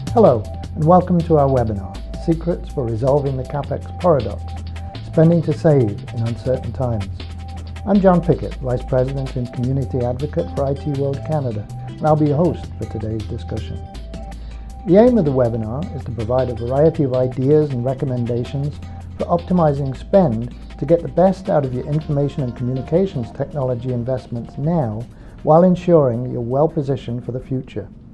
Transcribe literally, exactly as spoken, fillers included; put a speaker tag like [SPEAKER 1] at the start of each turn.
[SPEAKER 1] Hello and welcome to our webinar, Secrets for Resolving the Capex Paradox, Spending to Save in Uncertain Times. I'm John Pickett, Vice President and Community Advocate for I T World Canada, and I'll be your host for today's discussion. The aim of the webinar is to provide a variety of ideas and recommendations for optimizing spend to get the best out of your information and communications technology investments now, while ensuring you're well positioned for the future.